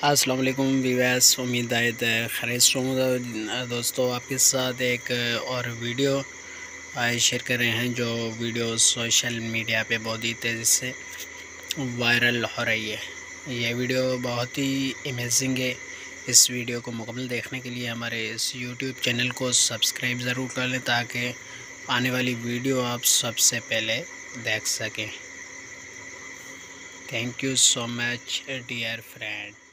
अस्सलाम वालेकुम वीवर्स, उम्मीद है खैरियत से होंगे। दोस्तों, आपके साथ एक और वीडियो शेयर कर रहे हैं, जो वीडियो सोशल मीडिया पे बहुत ही तेज़ी से वायरल हो रही है। ये वीडियो बहुत ही अमेजिंग है। इस वीडियो को मुकम्मल देखने के लिए हमारे इस यूट्यूब चैनल को सब्सक्राइब ज़रूर कर लें, ताकि आने वाली वीडियो आप सबसे पहले देख सकें। Thank you so much dear friend.